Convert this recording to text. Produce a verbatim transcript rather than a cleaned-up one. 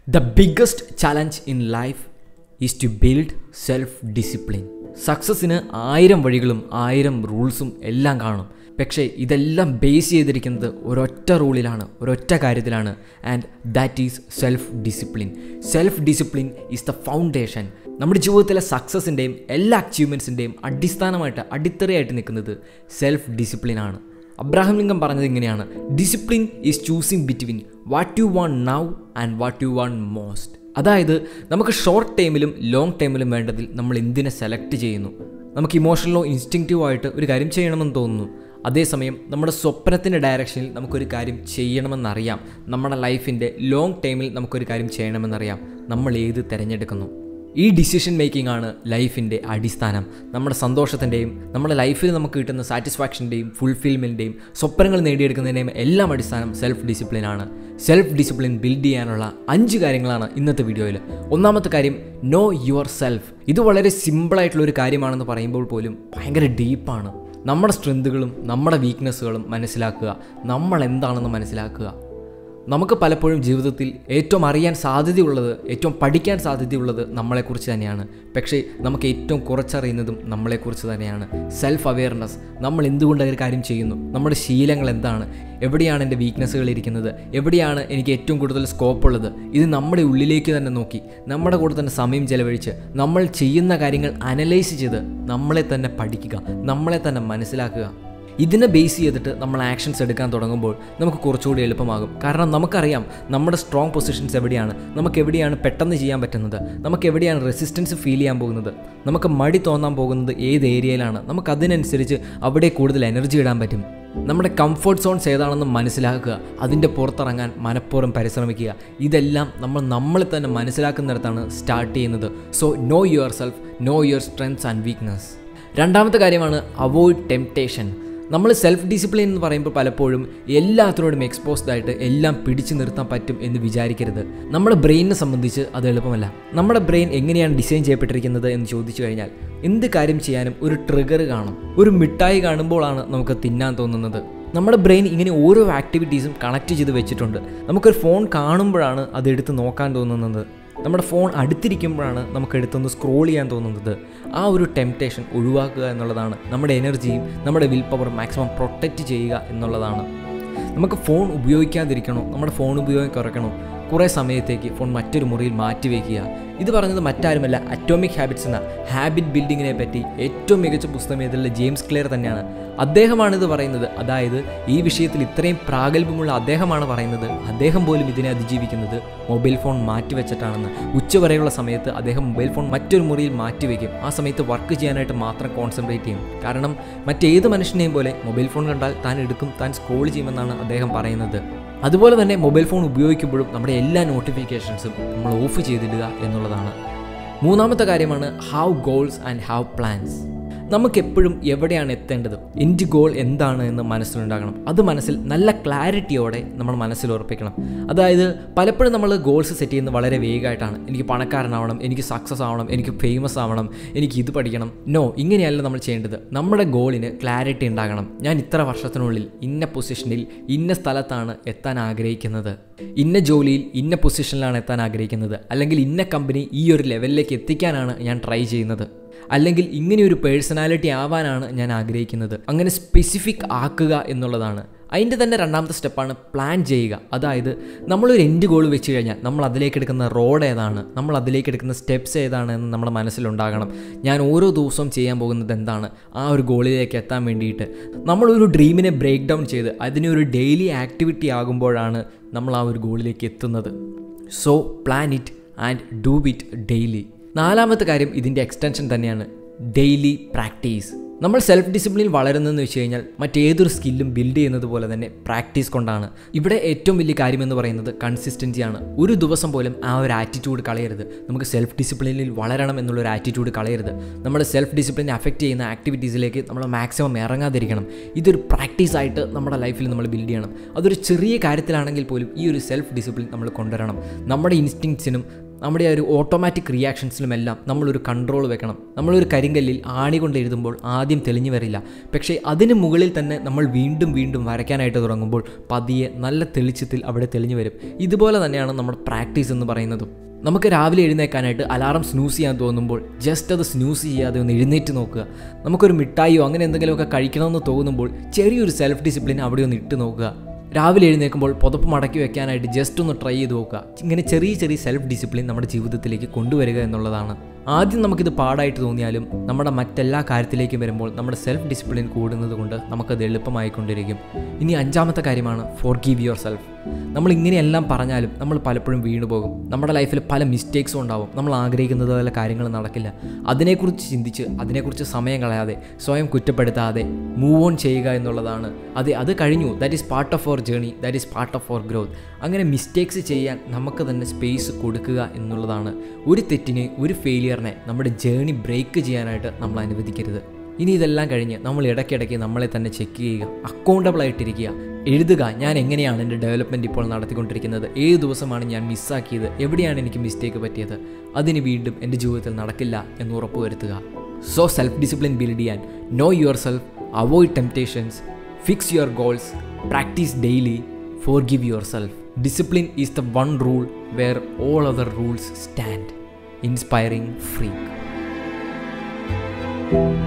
The biggest challenge in life is to build self-discipline. സക്സസ്സിന് ആയിരം വഴികളും ആയിരം റൂൾസും എല്ലാം കാണും. പക്ഷേ ഇതെല്ലാം ബേസ് ചെയ്തിരിക്കുന്നത് ഒരൊറ്റ റൂളിലാണ്, ഒരൊറ്റ കാര്യത്തിലാണ്. And that is self discipline. Self discipline is the foundation. നമ്മുടെ ജീവിതത്തിലെ സക്സസിൻ്റെയും എല്ലാ അച്ചീവ്മെൻറ്റ്സിൻ്റെയും അടിസ്ഥാനമായിട്ട് അടിത്തറയായിട്ട് നിൽക്കുന്നത് സെൽഫ് ഡിസിപ്ലിനാണ്. അബ്രഹാം ലിങ്കൻ പറഞ്ഞത് ഇങ്ങനെയാണ്: discipline is choosing between what you want now and what you want most. അതായത് നമുക്ക് ഷോർട്ട് ടൈമിലും ലോങ് ടൈമിലും വേണ്ടതിൽ നമ്മൾ എന്തിനെ സെലക്ട് ചെയ്യുന്നു. നമുക്ക് ഇമോഷണലോ ഇൻസ്റ്റിങ്ക്റ്റീവോ ആയിട്ട് ഒരു കാര്യം ചെയ്യണമെന്ന് തോന്നുന്നു. അതേസമയം നമ്മുടെ സ്വപ്നത്തിൻ്റെ ഡയറക്ഷനിൽ നമുക്കൊരു കാര്യം ചെയ്യണമെന്നറിയാം. നമ്മുടെ ലൈഫിൻ്റെ ലോങ് ടൈമിൽ നമുക്കൊരു കാര്യം ചെയ്യണമെന്നറിയാം. നമ്മൾ ഏത് തിരഞ്ഞെടുക്കുന്നു? ഈ ഡിസിഷൻ മേക്കിംഗ് ആണ് ലൈഫിൻ്റെ അടിസ്ഥാനം. നമ്മുടെ സന്തോഷത്തിൻ്റെയും നമ്മുടെ ലൈഫിൽ നമുക്ക് കിട്ടുന്ന സാറ്റിസ്ഫാക്ഷൻ്റെയും ഫുൾഫിൽമെൻറ്റിൻ്റെയും സ്വപ്നങ്ങൾ നേടിയെടുക്കുന്നതിൻ്റെയും എല്ലാം അടിസ്ഥാനം സെൽഫ് ഡിസിപ്ലിനാണ്. സെൽഫ് ഡിസിപ്ലിൻ ബിൽഡ് ചെയ്യാനുള്ള അഞ്ച് കാര്യങ്ങളാണ് ഇന്നത്തെ വീഡിയോയിൽ. ഒന്നാമത്തെ കാര്യം, നോ യുവർ സെൽഫ്. ഇത് വളരെ സിമ്പിളായിട്ടുള്ളൊരു കാര്യമാണെന്ന് പറയുമ്പോൾ പോലും ഭയങ്കര ഡീപ്പാണ്. നമ്മുടെ സ്ട്രെങ്തുകളും നമ്മുടെ വീക്ക്നെസ്സുകളും മനസ്സിലാക്കുക, നമ്മൾ എന്താണെന്ന് മനസ്സിലാക്കുക. നമുക്ക് പലപ്പോഴും ജീവിതത്തിൽ ഏറ്റവും അറിയാൻ സാധ്യതയുള്ളത്, ഏറ്റവും പഠിക്കാൻ സാധ്യതയുള്ളത് നമ്മളെക്കുറിച്ച് തന്നെയാണ്. പക്ഷേ നമുക്ക് ഏറ്റവും കുറച്ചറിയുന്നതും നമ്മളെക്കുറിച്ച് തന്നെയാണ്. Self awareness. നമ്മൾ എന്തുകൊണ്ട് ഒരു കാര്യം ചെയ്യുന്നു, നമ്മുടെ ശീലങ്ങൾ എന്താണ്, എവിടെയാണ് എൻ്റെ വീക്ക്നെസ്സുകൾ ഇരിക്കുന്നത്, എവിടെയാണ് എനിക്ക് ഏറ്റവും കൂടുതൽ സ്കോപ്പ് ഉള്ളത്, ഇത് നമ്മുടെ ഉള്ളിലേക്ക് തന്നെ നോക്കി നമ്മുടെ കൂടെ തന്നെ സമയം ചെലവഴിച്ച് നമ്മൾ ചെയ്യുന്ന കാര്യങ്ങൾ അനലൈസ് ചെയ്ത് നമ്മളെ തന്നെ പഠിക്കുക, നമ്മളെ തന്നെ മനസ്സിലാക്കുക. ഇതിനെ ബേസ് ചെയ്തിട്ട് നമ്മൾ ആക്ഷൻസ് എടുക്കാൻ തുടങ്ങുമ്പോൾ നമുക്ക് കുറച്ചുകൂടി എളുപ്പമാകും. കാരണം നമുക്കറിയാം നമ്മുടെ സ്ട്രോങ് പൊസിഷൻസ് എവിടെയാണ്, നമുക്ക് എവിടെയാണ് പെട്ടെന്ന് ചെയ്യാൻ പറ്റുന്നത്, നമുക്ക് എവിടെയാണ് റെസിസ്റ്റൻസ് ഫീൽ ചെയ്യാൻ പോകുന്നത്, നമുക്ക് മടി തോന്നാൻ പോകുന്നത് ഏത് ഏരിയയിലാണ്, നമുക്ക് അതിനനുസരിച്ച് അവിടെ കൂടുതൽ എനർജി ഇടാൻ പറ്റും. നമ്മുടെ കംഫർട്ട് സോൺസ് ഏതാണെന്ന് മനസ്സിലാക്കുക, അതിൻ്റെ പുറത്തിറങ്ങാൻ മനഃപൂർവ്വം പരിശ്രമിക്കുക. ഇതെല്ലാം നമ്മൾ നമ്മളെ തന്നെ മനസ്സിലാക്കുന്നിടത്താണ് സ്റ്റാർട്ട് ചെയ്യുന്നത്. So know your self, know your strengths and weakness. രണ്ടാമത്തെ കാര്യമാണ് അവോയ്ഡ് ടെംപ്ടേഷൻ. നമ്മൾ സെൽഫ് ഡിസിപ്ലിൻ എന്ന് പറയുമ്പോൾ പലപ്പോഴും എല്ലാത്തിനോടും എക്സ്പോസ്ഡ് ആയിട്ട് എല്ലാം പിടിച്ചു നിർത്താൻ പറ്റും എന്ന് വിചാരിക്കരുത്. നമ്മുടെ ബ്രെയിനിനെ സംബന്ധിച്ച് അത് എളുപ്പമല്ല. നമ്മുടെ ബ്രെയിൻ എങ്ങനെയാണ് ഡിസൈൻ ചെയ്യപ്പെട്ടിരിക്കുന്നത് എന്ന് ചോദിച്ചു കഴിഞ്ഞാൽ എന്ത് കാര്യം ചെയ്യാനും ഒരു ട്രിഗർ കാണും. ഒരു മിഠായി കാണുമ്പോഴാണ് നമുക്ക് തിന്നാൻ തോന്നുന്നത്. നമ്മുടെ ബ്രെയിൻ ഇങ്ങനെ ഓരോ ആക്ടിവിറ്റീസും കണക്ട് ചെയ്ത് വെച്ചിട്ടുണ്ട്. നമുക്കൊരു ഫോൺ കാണുമ്പോഴാണ് അതെടുത്ത് നോക്കാൻ തോന്നുന്നത്. നമ്മുടെ ഫോൺ അടുത്തിരിക്കുമ്പോഴാണ് നമുക്ക് എടുത്തൊന്ന് സ്ക്രോൾ ചെയ്യാൻ തോന്നുന്നത്. ആ ഒരു ടെംപ്ടേഷൻ ഒഴിവാക്കുക എന്നുള്ളതാണ്. നമ്മുടെ എനർജിയും നമ്മുടെ വിൽ പവർ മാക്സിമം പ്രൊട്ടക്റ്റ് ചെയ്യുക എന്നുള്ളതാണ്. നമുക്ക് ഫോൺ ഉപയോഗിക്കാതിരിക്കണോ, നമ്മുടെ ഫോൺ ഉപയോഗം കുറയ്ക്കണോ, കുറേ സമയത്തേക്ക് ഫോൺ മറ്റൊരു മുറിയിൽ മാറ്റി വയ്ക്കുക. ഇത് പറഞ്ഞത് മറ്റാരുമല്ല, അറ്റോമിക് ഹാബിറ്റ്സ് എന്ന ഹാബിറ്റ് ബിൽഡിങ്ങിനെ പറ്റി ഏറ്റവും മികച്ച പുസ്തകം എഴുതിയുള്ള ജെയിംസ് ക്ലിയർ തന്നെയാണ്. അദ്ദേഹമാണിത് പറയുന്നത്. അതായത് ഈ വിഷയത്തിൽ ഇത്രയും പ്രാഗൽഭ്യമുള്ള അദ്ദേഹമാണ് പറയുന്നത്. അദ്ദേഹം പോലും ഇതിനെ അതിജീവിക്കുന്നത് മൊബൈൽ ഫോൺ മാറ്റിവെച്ചിട്ടാണെന്ന്. ഉച്ചവരെയുള്ള സമയത്ത് അദ്ദേഹം മൊബൈൽ ഫോൺ മറ്റൊരു മുറിയിൽ മാറ്റിവെക്കും. ആ സമയത്ത് വർക്ക് ചെയ്യാനായിട്ട് മാത്രം കോൺസെൻട്രേറ്റ് ചെയ്യും. കാരണം മറ്റേത് മനുഷ്യനെയും പോലെ മൊബൈൽ ഫോൺ കണ്ടാൽ താൻ എടുക്കും, താൻ സ്ക്രോൾ ചെയ്യുമെന്നാണ് അദ്ദേഹം പറയുന്നത്. അതുപോലെ തന്നെ മൊബൈൽ ഫോൺ ഉപയോഗിക്കുമ്പോഴും നമ്മുടെ എല്ലാ നോട്ടിഫിക്കേഷൻസും നമ്മൾ ഓഫ് ചെയ്തിടുക എന്നുള്ളതാണ്. മൂന്നാമത്തെ കാര്യമാണ് have goals and have plans. നമുക്കെപ്പോഴും എവിടെയാണ് എത്തേണ്ടത്, എൻ്റെ ഗോൾ എന്താണ് എന്ന് മനസ്സിലുണ്ടാകണം. അത് മനസ്സിൽ നല്ല ക്ലാരിറ്റിയോടെ നമ്മൾ മനസ്സിൽ ഉറപ്പിക്കണം. അതായത് പലപ്പോഴും നമ്മൾ ഗോൾസ് സെറ്റ് ചെയ്യുന്നത് വളരെ വേഗമായിട്ടാണ്. എനിക്ക് പണക്കാരനാവണം, എനിക്ക് സക്സസ് ആവണം, എനിക്ക് ഫേമസ് ആവണം, എനിക്ക് ഇത് പഠിക്കണം. നോ, ഇങ്ങനെയല്ല നമ്മൾ ചെയ്യേണ്ടത്. നമ്മുടെ ഗോളിന് ക്ലാരിറ്റി ഉണ്ടാകണം. ഞാൻ ഇത്ര വർഷത്തിനുള്ളിൽ ഇന്ന പൊസിഷനിൽ ഇന്ന സ്ഥലത്താണ് എത്താൻ ആഗ്രഹിക്കുന്നത്, ഇന്ന ജോലിയിൽ ഇന്ന പൊസിഷനിലാണ് എത്താൻ ആഗ്രഹിക്കുന്നത്, അല്ലെങ്കിൽ ഇന്ന കമ്പനി ഈ ഒരു ലെവലിലേക്ക് എത്തിക്കാനാണ് ഞാൻ ട്രൈ ചെയ്യുന്നത്, അല്ലെങ്കിൽ ഇങ്ങനെയൊരു പേഴ്സണാലിറ്റി ആവാനാണ് ഞാൻ ആഗ്രഹിക്കുന്നത്. അങ്ങനെ സ്പെസിഫിക് ആക്കുക എന്നുള്ളതാണ്. അതിൻ്റെ തന്നെ രണ്ടാമത്തെ സ്റ്റെപ്പാണ് പ്ലാൻ ചെയ്യുക. അതായത് നമ്മളൊരു എൻഡ് ഗോൾ വെച്ച് കഴിഞ്ഞാൽ നമ്മൾ അതിലേക്ക് എടുക്കുന്ന റോഡ് ഏതാണ്, നമ്മൾ അതിലേക്ക് എടുക്കുന്ന സ്റ്റെപ്സ് ഏതാണ് എന്ന് നമ്മുടെ മനസ്സിലുണ്ടാകണം. ഞാൻ ഓരോ ദിവസവും ചെയ്യാൻ പോകുന്നത് എന്താണ്, ആ ഒരു ഗോളിലേക്ക് എത്താൻ വേണ്ടിയിട്ട്. നമ്മളൊരു ഡ്രീമിനെ ബ്രേക്ക് ഡൗൺ ചെയ്ത് അതിനെ ഒരു ഡെയിലി ആക്ടിവിറ്റി ആകുമ്പോഴാണ് നമ്മൾ ആ ഒരു ഗോളിലേക്ക് എത്തുന്നത്. So plan it and do it daily. നാലാമത്തെ കാര്യം ഇതിൻ്റെ എക്സ്റ്റൻഷൻ തന്നെയാണ്, ഡെയിലി പ്രാക്ടീസ്. നമ്മൾ സെൽഫ് ഡിസിപ്ലിൻ വളരുന്നതെന്ന് വെച്ച് കഴിഞ്ഞാൽ മറ്റേതൊരു സ്കില്ലും ബിൽഡ് ചെയ്യുന്നത് പോലെ തന്നെ പ്രാക്ടീസ് കൊണ്ടാണ്. ഇവിടെ ഏറ്റവും വലിയ കാര്യമെന്ന് പറയുന്നത് കൺസിസ്റ്റൻസിയാണ്. ഒരു ദിവസം പോലും ആ ഒരു ആറ്റിറ്റ്യൂഡ് കളയരുത്. നമുക്ക് സെൽഫ് ഡിസിപ്ലിനിൽ വളരണം എന്നുള്ളൊരു ആറ്റിറ്റ്യൂഡ് കളയരുത്. നമ്മുടെ സെൽഫ് ഡിസിപ്ലിനെ അഫക്റ്റ് ചെയ്യുന്ന ആക്ടിവിറ്റീസിലേക്ക് നമ്മൾ മാക്സിമം ഇറങ്ങാതിരിക്കണം. ഇതൊരു പ്രാക്ടീസായിട്ട് നമ്മുടെ ലൈഫിൽ നമ്മൾ ബിൽഡ് ചെയ്യണം. അതൊരു ചെറിയ കാര്യത്തിലാണെങ്കിൽ പോലും ഈ ഒരു സെൽഫ് ഡിസിപ്ലിൻ നമ്മൾ കൊണ്ടുവരണം. നമ്മുടെ ഇൻസ്റ്റിങ്ക്ട്സിനും നമ്മുടെ ആ ഒരു ഓട്ടോമാറ്റിക് റിയാക്ഷൻസിലുമെല്ലാം നമ്മളൊരു കൺട്രോൾ വെക്കണം. നമ്മളൊരു കരിങ്കല്ലിൽ ആണി കൊണ്ട് എഴുതുമ്പോൾ ആദ്യം തെളിഞ്ഞു വരില്ല, പക്ഷേ അതിന് മുകളിൽ തന്നെ നമ്മൾ വീണ്ടും വീണ്ടും വരയ്ക്കാനായിട്ട് തുടങ്ങുമ്പോൾ പതിയെ നല്ല തെളിച്ചത്തിൽ അവിടെ തെളിഞ്ഞു വരും. ഇതുപോലെ തന്നെയാണ് നമ്മുടെ പ്രാക്ടീസ് എന്ന് പറയുന്നതും. നമുക്ക് രാവിലെ എഴുന്നേക്കാനായിട്ട് അലാറം സ്നൂസ് ചെയ്യാൻ തോന്നുമ്പോൾ ജസ്റ്റ് അത് സ്നൂസ് ചെയ്യാതെ ഒന്ന് എഴുന്നേറ്റ് നോക്കുക. നമുക്കൊരു മിഠായിയോ അങ്ങനെ എന്തെങ്കിലുമൊക്കെ കഴിക്കണമെന്ന് തോന്നുമ്പോൾ ചെറിയൊരു സെൽഫ് ഡിസിപ്ലിൻ അവിടെ ഒന്ന് ഇട്ട് നോക്കുക. രാവിലെ എഴുന്നേൽക്കുമ്പോൾ പുതപ്പ് മടക്കി വെക്കാനായിട്ട് ജസ്റ്റ് ഒന്ന് ട്രൈ ചെയ്ത് നോക്കുക. ഇങ്ങനെ ചെറിയ ചെറിയ സെൽഫ് ഡിസിപ്ലിൻ നമ്മുടെ ജീവിതത്തിലേക്ക് കൊണ്ടുവരിക എന്നുള്ളതാണ്. ആദ്യം നമുക്കിത് പാടായിട്ട് തോന്നിയാലും നമ്മുടെ മറ്റെല്ലാ കാര്യത്തിലേക്കും വരുമ്പോൾ നമ്മുടെ സെൽഫ് ഡിസിപ്ലിൻ കൂടുന്നത് കൊണ്ട് നമുക്കത് എളുപ്പമായിക്കൊണ്ടിരിക്കും. ഇനി അഞ്ചാമത്തെ കാര്യമാണ് ഫോർഗീവ് യുവർ സെൽഫ്. നമ്മൾ ഇങ്ങനെയെല്ലാം പറഞ്ഞാലും നമ്മൾ പലപ്പോഴും വീണുപോകും. നമ്മുടെ ലൈഫിൽ പല മിസ്റ്റേക്സും ഉണ്ടാവും. നമ്മൾ ആഗ്രഹിക്കുന്നത് പോലെ കാര്യങ്ങൾ നടക്കില്ല. അതിനെക്കുറിച്ച് ചിന്തിച്ച് അതിനെക്കുറിച്ച് സമയം കളയാതെ സ്വയം കുറ്റപ്പെടുത്താതെ മൂവ് ഓൺ ചെയ്യുക എന്നുള്ളതാണ്. അതെ, അത് കഴിഞ്ഞു. That is part of our journey, that is part of our growth. അങ്ങനെ മിസ്റ്റേക്സ് ചെയ്യാൻ നമുക്ക് തന്നെ സ്പേസ് കൊടുക്കുക എന്നുള്ളതാണ്. ഒരു തെറ്റിനെ, ഒരു ഫെയിലിയറിനെ നമ്മുടെ ജേണി ബ്രേക്ക് ചെയ്യാനായിട്ട് നമ്മൾ അനുവദിക്കരുത്. ഇനി ഇതെല്ലാം കഴിഞ്ഞ് നമ്മൾ ഇടയ്ക്കിടയ്ക്ക് നമ്മളെ തന്നെ ചെക്ക് ചെയ്യുക, അക്കൗണ്ടബിൾ ആയിട്ടിരിക്കുക, എഴുതുക. ഞാൻ എങ്ങനെയാണ് എൻ്റെ ഡെവലപ്മെൻറ്റ് ഇപ്പോൾ നടത്തിക്കൊണ്ടിരിക്കുന്നത്, ഏത് ദിവസമാണ് ഞാൻ മിസ്സാക്കിയത്, എവിടെയാണ് എനിക്ക് മിസ്റ്റേക്ക് പറ്റിയത്, അതിന് വീണ്ടും എൻ്റെ ജീവിതത്തിൽ നടക്കില്ല എന്ന് ഉറപ്പുവരുത്തുക. സോ സെൽഫ് ഡിസിപ്ലിൻ ബിൽഡ് ചെയ്യാൻ know your self, avoid temptations, fix your goals, practice daily, forgive yourself. Discipline is the one rule where all other rules stand. Inspiring Freak.